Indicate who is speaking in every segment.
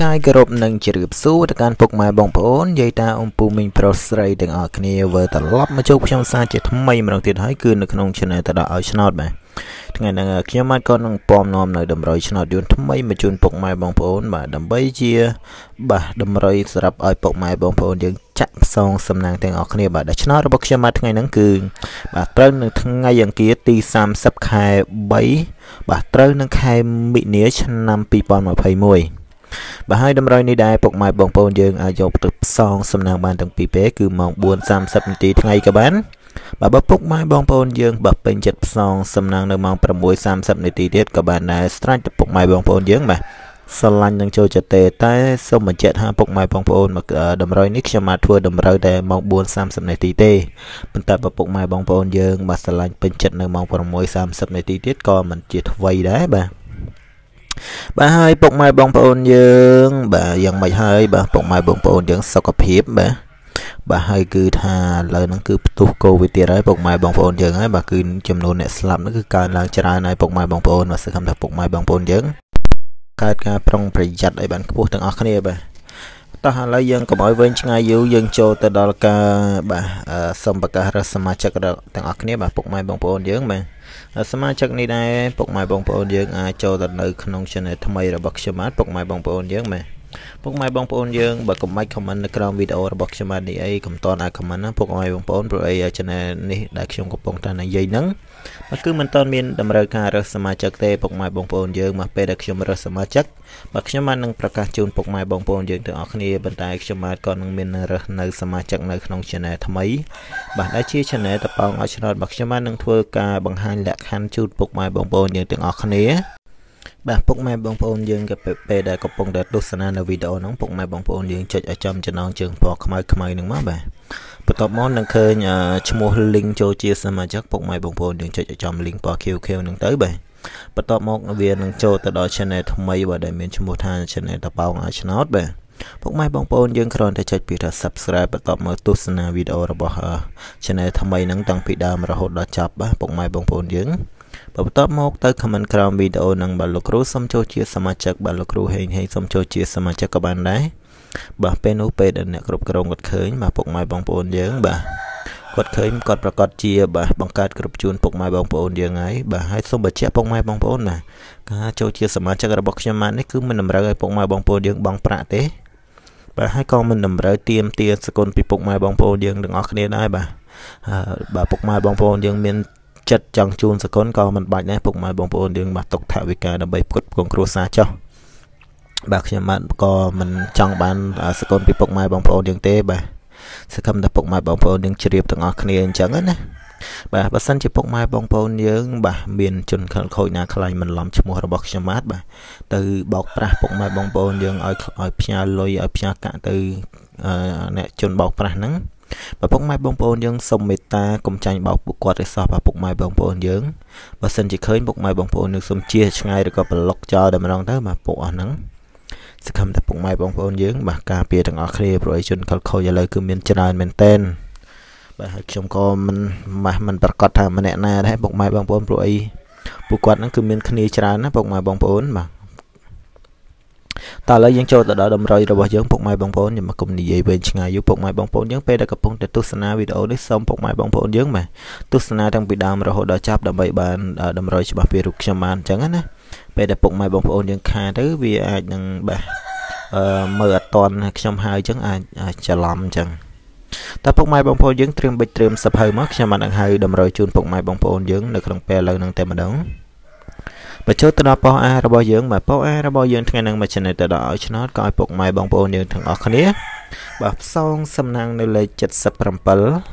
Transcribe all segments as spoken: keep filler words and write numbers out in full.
Speaker 1: កាយគោរពនឹងជម្រាបសួរទៅកាន់ពុកម៉ែបងប្អូនយាយតាអំពូមីងប្រុសស្រីទាំងអស់គ្នាវិលត្រឡប់មកជួបខ្ញុំសារជាថ្មីម្ដងទៀតហើយគឺនៅក្នុង channel ទៅដល់ឲ្យឆ្នោតបាទថ្ងៃនេះខ្ញុំមកក៏នឹងពំនាំនៅតម្រុយឆ្នោតយន្តថ្មីមកជូនពុកម៉ែបងប្អូនបាទដើម្បីជាបាទតម្រុយសម្រាប់ឲ្យពុកម៉ែបងប្អូនយើងចាក់ផ្សងសំណាងទាំងអស់គ្នាបាទដែលឆ្នោតរបស់ខ្ញុំមកថ្ងៃហ្នឹងគឺបាទត្រូវនៅថ្ងៃអង្គារទីសាមសិបខែបីបាទត្រូវនឹងខែមិនិនាឆ្នាំពីរពាន់ម្ភៃមួយបាទហើយតម្រុយនេះដែរពុកម៉ែបងប្អូនយើងអាចយកទៅផ្សងសំណាងបានទាំងពីរពេលគឺម៉ោងបួនសាមសិបនាទីថ្ងៃក៏បានបាទបើពុកម៉ែបងប្អូនយើងបើពេញចិត្តផ្សងសំណាងនៅម៉ោងប្រាំមួយសាមសិបនាទីទៀតក៏បានដែរស្រេចទៅពុកម៉ែបងប្អូនយើងបាទស្រឡាញ់នឹងចូលចិត្តទេតែសូមបញ្ជាក់ថាពុកម៉ែបងប្អូនមកតម្រុយនេះខ្ញុំមកធ្វើតម្រូវតែម៉ោងបួនសាមសិបនាទីទេប៉ុន្តែបើពុកម៉ែបងប្អូនយើងបាទស្រឡាញ់ពេញចិត្តនៅម៉ោងប្រាំមួយសាមសិបនាទីទៀតក៏មិនជាថ្មីដែរបាទបាទហើយពុកម៉ែបងប្អូនយើងបាទយ៉ាងម៉េចហើយបាទពុកម៉ែបងប្អូនយើងសុខភាពបាទបាទហើយគឺថាឥឡូវហ្នឹងគឺផ្ទុះកូវីដទៀតហើយពុកម៉ែបងប្អូនយើងហើយបាទគឺចំនួនអ្នកស្លាប់ហ្នឹងគឺកើនឡើងច្រើនហើយពុកម៉ែបងប្អូនបាទសង្ឃឹមថាពុកម៉ែបងប្អូនយើងកើតការប្រុងប្រយ័ត្នឲ្យបានខ្ពស់ទាំងអស់គ្នាបាទតោះឥឡូវយើងកុំឲ្យវែងឆ្ងាយយូរយើងចូលទៅដល់ការបាទសូមប្រកាសរកសមាជិកទាំងអស់គ្នាបាទពុកម៉ែបងប្អូនយើងបាទសមាជិកនេះដែរពុកម៉ែបងប្អូនយើងអាចចូលទៅនៅក្នុង channel ថ្មីរបស់ខ្ញុំបាទពុកម៉ែបងប្អូនយើងបាទពុកម៉ែបងប្អូនយើងបើកុំបាច់ comment នៅក្រោមវីដេអូរបស់ខ្ញុំបាទនេះអីកុំតន់អាច comment ណាពុកម៉ែបងប្អូនព្រោះអី channel នេះដែលខ្ញុំកំពុងតែនិយាយហ្នឹងបាទគឺមិនតន់មានតម្រូវការរើសសមាជិកទេពុកម៉ែបងប្អូនយើងមកពេលដែលខ្ញុំរើសសមាជិកបាទខ្ញុំបាននឹងប្រកាសជូនពុកម៉ែបងប្អូនយើងទាំងអស់គ្នាប៉ុន្តែខ្ញុំបាទក៏នឹងមានរើសនៅសមាជិកនៅក្នុង channel ថ្មីបាទដែលជា channel តប៉ោងឲ្យឆ្នោតបាទខ្ញុំបាននឹងធ្វើការបង្ហាញលក្ខខណ្ឌជូនពុកម៉ែបងប្អូនយើងទាំងអស់គ្នាបាទពុកម៉ែបងប្អូនយើងក៏ពេលដែលកំពុងតែទស្សនានៅវីដេអូហ្នឹងពុកម៉ែបងប្អូនយើងចុចឲ្យចំចំណងជើងពណ៌ខ្មៅខ្មៅហ្នឹងមកបាទបន្ទាប់មកនឹងឃើញឈ្មោះ link ចូលជាសមាជិកពុកម៉ែបងប្អូនយើងចុចឲ្យចំ link ពណ៌ខៀវខៀវហ្នឹងទៅបាទបន្ទាប់មកវានឹងចូលទៅដល់ channel ថ្មីបាទដែលមានឈ្មោះថា channel តប៉ោងឲ្យឆ្នោតបាទពុកម៉ែបងប្អូនយើងគ្រាន់តែចុចពីថា subscribe បន្ទាប់មកទស្សនាវីដេអូរបស់ channel ថ្មីហ្នឹងតាំងពីដើមរហូតដល់ចប់បាទពុកម៉ែបងប្អូនយើងបន្ទាប់មកទៅ comment ក្រោមវីដេអូហ្នឹងបាទលោកគ្រូសូមចូលជាសមាជិកបាទលោកគ្រូហេងហេងសូមចូលជាសមាជិកក៏បានដែរបាទពេលនោះពេលដែលអ្នកគ្រប់គ្រងគាត់ឃើញបាទពុកម៉ែបងប្អូនយើងបាទគាត់ឃើញគាត់ប្រកាសជាបាទបង្កើតគ្រប់ជូនពុកម៉ែបងប្អូនយើងហើយបាទហើយសូមបញ្ជាក់ពុកម៉ែបងប្អូនបាទការចូលជាសមាជិករបស់ខ្ញុំនេះគឺមិនតម្រូវឲ្យពុកម៉ែបងប្អូនយើងបង់ប្រាក់ទេបាទហើយក៏មិនតម្រូវទាមទារសគុណពីពុកម៉ែបងប្អូនយើងទាំងអស់គ្នាដែរបាទបាទពុកម៉ែបងប្អូនយើងមានចិត្តចង់ជូនសគុណក៏មិនបាច់ដែរពុកម៉ែបងប្អូនយើងបាទទុកថវិកាដើម្បីផ្គត់ផ្គង់គ្រួសារចុះបាទខ្ញុំបាទក៏មិនចង់បានសគុណពីពុកម៉ែបងប្អូនយើងទេបាទសង្ឃឹមថាពុកម៉ែបងប្អូនយើងជ្រាបទាំងអស់គ្នាអញ្ចឹងណាបាទបើសិនជាពុកម៉ែបងប្អូនយើងបាទមានជនខិលខូចណាខ្លាញ់មិនឡំឈ្មោះរបស់ខ្ញុំបាទបាទទៅបោកប្រាស់ពុកម៉ែបងប្អូនយើងឲ្យឲ្យផ្ញើលុយឲ្យផ្ញើកាក់ទៅអ្នកជនបោកប្រាស់ហ្នឹងបើពុកម៉ែបងប្អូនយើងសូមមេត្តាកុំចាញ់បោកពួកគាត់ទេសោះបាទពុកម៉ែបងប្អូនយើងបើសិនជាឃើញពុកម៉ែបងប្អូននឹងសូមជៀសឆ្ងាយឬក៏ប្លុកចោលតែម្ដងទៅបាទពួកអស់ហ្នឹងសង្ឃឹមថាពុកម៉ែបងប្អូនយើងបាទការពារទាំងអស់គ្នាព្រោះឲ្យជនខិលខូចឥឡូវគឺមានច្រើនមែនទែនបាទហើយខ្ញុំក៏មិនម៉ាស់មិនប្រកាសថាម្នាក់ណាដែរពុកម៉ែបងប្អូនព្រោះអីពួកគាត់ហ្នឹងគឺមានគ្នាច្រើនណាពុកម៉ែបងប្អូនបាទតើឥឡូវយើងចូលទៅដល់តម្រុយរបស់យើងពុកម៉ែបងប្អូនយើងមកគុំនិយាយវែងឆ្ងាយយូរពុកម៉ែបងប្អូនយើងពេលដែលកំពុងតែទស្សនាវីដេអូនេះសូមពុកម៉ែបងប្អូនយើងបាទទស្សនាតាំងពីដើមរហូតដល់ចប់ដើម្បីបានតម្រុយច្បាស់ពីរូបខ្ញុំបានអញ្ចឹងណាពេលដែលពុកម៉ែបងប្អូនយើងខាទៅវាអាចនឹងបាទអឺមើលអត់តន់ខ្ញុំហើយអញ្ចឹងអាចច្រឡំអញ្ចឹងតើពុកម៉ែបងប្អូនយើងត្រៀមបិចត្រៀមសភៅមកខ្ញុំបាននឹងហៅតម្រុយជូនពុកម៉ែបងប្អូនយើងនៅក្នុងពេលឥឡូវហ្នឹងតែម្ដងបើចូលទៅដល់ប៉ោះអារបស់យើងបាទប៉ោះអារបស់យើងថ្ងៃហ្នឹងមក channel ទៅដល់ឲ្យឆ្នោតក៏ឲ្យពុកម៉ែបងប្អូនយើងទាំងអស់គ្នាបាទផ្សងសំណាងនៅលេខเจ็ดสิบเจ็ด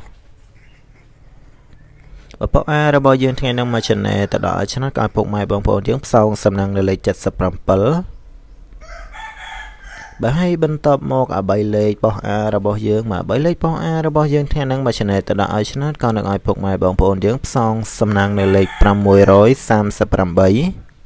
Speaker 1: បើប៉ោះអារបស់យើងថ្ងៃហ្នឹងមក channel ទៅដល់ឲ្យឆ្នោតក៏ឲ្យពុកម៉ែបងប្អូនយើងផ្សងសំណាងនៅលេខเจ็ดสิบเจ็ดបាទហើយបន្តមកអាបីលេខប៉ោះអារបស់យើងមកបីលេខប៉ោះអារបស់យើងថ្ងៃហ្នឹងមក channel ទៅដល់ឲ្យឆ្នោតក៏នឹងឲ្យពុកម៉ែបងប្អូនយើងផ្សងសំណាងនៅលេខប្រាំមួយរយសាមសិបប្រាំបី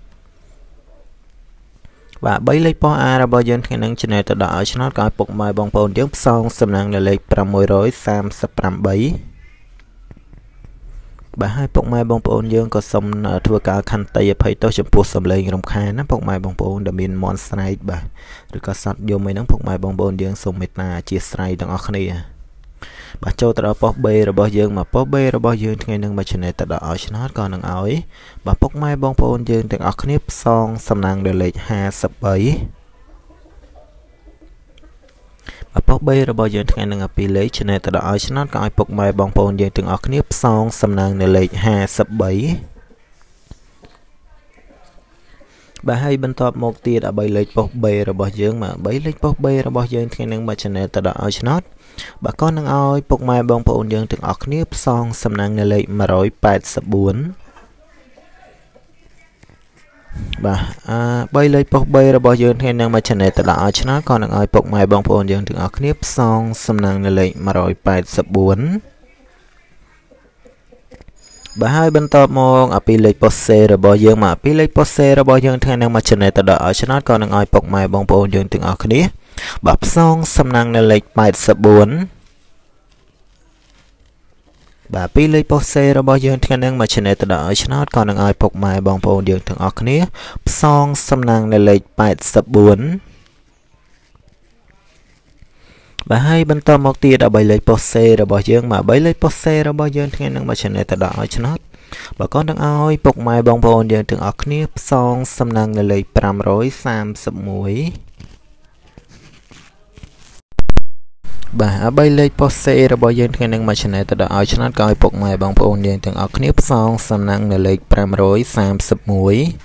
Speaker 1: បាទបីលេខប៉ោះអារបស់យើងថ្ងៃហ្នឹង channel ទៅដល់ឲ្យឆ្នោតក៏ឲ្យពុកម៉ែបងប្អូនយើងផ្សងសំណាងនៅលេខប្រាំមួយរយសាមសិបប្រាំបីប bà hai bọc mai bong bồn dương có xong thua cả khăn tay phải tôi chụp post sầm lên trong khai nó bọc mai bong bồn đã miền mòn side bà rồi có sạt vô mấy nó bọc mai bong bồn dương xong mệt na chia side đằng ở này bà châu ta bọc bê rồi bao dương mà bọc bê rồi bao dương ngày nâng mà chuyện này ta đã ở trên hết còn đằng áo bà bọc mai bong bồn dương đằng ở này xong sầm nàng để lấy hai sập bảy bà bọc bê rồi bao giờ ngày nâng bị lấy cho nên ta đã ở trên nó có ai bọc mai bong bồn giờ từng ở clip xong xâm năng để lấy hai sập bảy bà hay bên top một tia đã bay lấy bọc bê rồi bao giờ mà bấy lấy bọc bê rồi bao giờ ngày nâng mà cho nên ta đã ở trên nó bà con nâng ai bọc mai bong bồn giờ từng ở clip xong xâm năng để lấy mà rồi bảy sập bốn bà à, bay lấy bọc bay rồi bao giờ hay năng mà chân này ta đã cho nó còn ai bọc mai bong bồn dươngถึง ở clip xong xâm năng lấy mà rồi bảy sập bốn bà hai bên top mong ở pi lấy pose rồi bao giờ mà pi lấy pose rồi bao giờ hay năng mà chân này ta đã cho nó còn ai bọc mai bong bồn dươngถึง ở clip bập xong xâm năng lấy bảy sập bốn bà pi lấy pose rồi bao giờ thì năng mà trên này ta đã cho nó còn ai bọc mai bong bồn dương thường ở kia xong xâm năng này lấy bảy sập bốn bà hai bên to một tia đã bay lấy pose rồi bao giờ mà bay lấy pose rồi bao giờ thì năng mà trên này ta đã cho nó bà con đang ai bọc mai bong bồn dương thường ở kia xong xâm năng này lấy năm rối sam sập mũi bà bay lấy pose rồi bao giờ khi năng mà chân này ta đã ở trên nó coi bọc mai bong bồn dương từng ở clip xong xâm năng là lấy năm rối sam sập mũi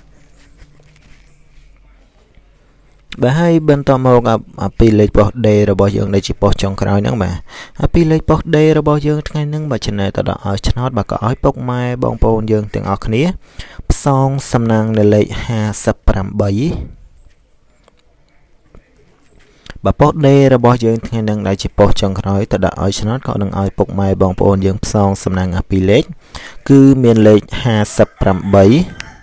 Speaker 1: bà hai bên to một à pi lấy pose rồi bao giờ đây chỉ pose trong cái nữa mà à pi lấy pose rồi bao giờ khi năng mà chân này ta đã ở trên nó bà có ở bọc mai bong bồn dương từng ở clip xong xâm năng là lấy hai sập năm bảy bà post đây rồi bao giờ ngày năng lại chỉ post trong cái ta đã ở trên nó có đừng ai bọc mai bong bồn dương xong xâm năng ở pi lết cứ miền lệch hai sập năm bảy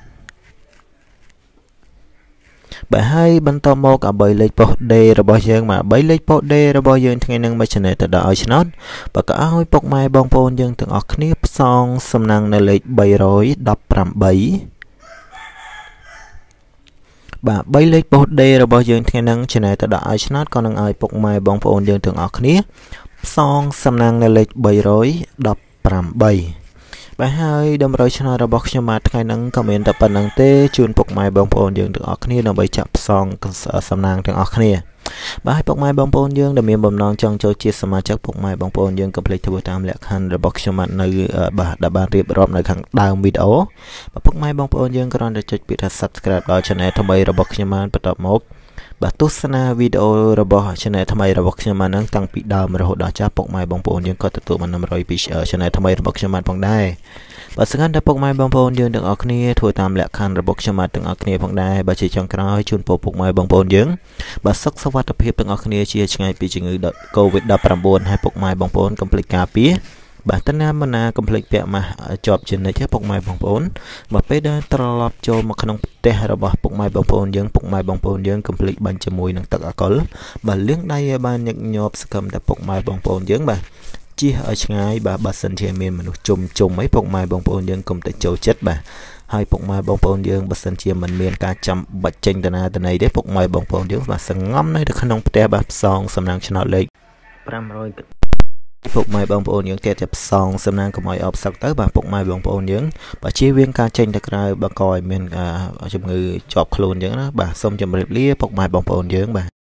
Speaker 1: bà hai bên to một cả bảy lệch post đây rồi bao giờ mà bảy lệch post đây rồi bao giờ ngày năng mà trên này ta đã ở trên nó bà cả ai bọc mai bong bồn dương từng ở clip xong xâm năng là lệch bảy rối đập năm bảy bà bay lấy bột đây rồi bao giờ thì năng trên này ta đã ai snap con năng ai bọc mai bong bồn dương thường ở kia xong xâm năng này lấy bảy rối đập năm bảy bà hai đâm rồi cho nó ra bọc cho mặt khai năng comment tập năng tê chun bọc mai bong bồn dương thường ở kia nó bay chập xong xâm năng thường ở kia bà hai bọc mai bong bồn dương đã miền bầm non trong châu chia sẻ chắc bọc mai bong bồn dương complete theo tam lệ khăn rồi bọc cho mặt nơi bà đã ban riệp rộp nơi khẳng đào video bà bọc mai bong bồn dương còn để cho biết là subscribe vào channel thay bay rồi bọc cho mặt bắt đầu một bà tốt sana video rồi bọc channel thay bay rồi bọc cho mặt nâng tăng bị đào mà rồi đó cha bọc mai bong bồn dương có tự tụ mà nằm rồi bị ở channel thay bay rồi bọc cho mặt bằng đây bà sẽ ngăn đã bọc mai bong bồn dương được ở kia thôi tam lệ khăn rồi bọc cho mặt từng ở kia bằng đây bà chỉ trong cái chun bọc mai bong bồn dương bà sắc sắc vật tập hiệp từng ở kia chia ngay bị chừng ngữ covid đập làm buồn hai bọc mai bong bồn complete cà pía bà tên nam mà complete bẹ mà chọp trên này chứ bọc mai bong bồn mà bây giờ trọp cho một khung tè rồi bà bọc mai bong bồn dương bọc mai bong bồn dương complete bằng cho mùi năng tắc ở col bà liếng đây bà nhận nhọp cầm đã bọc mai bong bồn dương bà chia ở ngay bà bà sân chơi miền mình chùm chùm mấy bọc mai bong bồn dương cùng tại châu chết bà hai bọc mai bong bồn dương bà sân chia mình miền cả trăm bạch tranh từ này từ này để bọc mai bong bồn dương và sân ngâm này được khung tè bà song xâm năng cho nó lấy năm rồi bọc mai bong bồn dương kẹt chập song xâm năng của mọi ốp sắc tới bà bọc mai bong bồn dương bà chia viên ca tranh được ra bà coi miền ở trong người chọp luôn dương đó bà xong chùm lia bọc mai bong bồn dương bà